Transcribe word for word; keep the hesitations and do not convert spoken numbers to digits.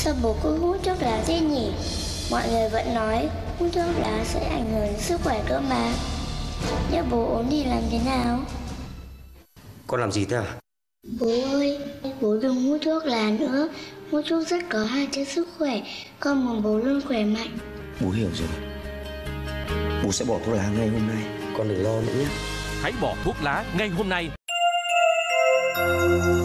Sao bố cứ hút thuốc lá thế nhỉ? Mọi người vẫn nói hút thuốc lá sẽ ảnh hưởng đến sức khỏe cơ mà. Nếu bố ốm thì làm thế nào? Con làm gì thế à? Bố ơi, bố đừng hút thuốc lá nữa. Hút thuốc rất có hại cho sức khỏe. Con muốn bố luôn khỏe mạnh. Bố hiểu rồi. Bố sẽ bỏ thuốc lá ngay hôm nay. Con đừng lo nữa nhé. Hãy bỏ thuốc lá ngay hôm nay.